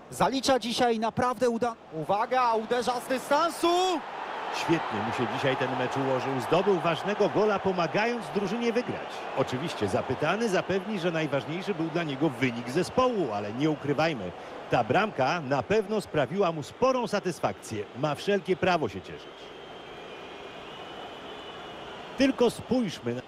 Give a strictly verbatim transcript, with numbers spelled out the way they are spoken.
Zalicza dzisiaj naprawdę uda... Uwaga, uderza z dystansu! Świetnie mu się dzisiaj ten mecz ułożył. Zdobył ważnego gola, pomagając drużynie wygrać. Oczywiście zapytany zapewni, że najważniejszy był dla niego wynik zespołu, ale nie ukrywajmy, ta bramka na pewno sprawiła mu sporą satysfakcję. Ma wszelkie prawo się cieszyć. Tylko spójrzmy na...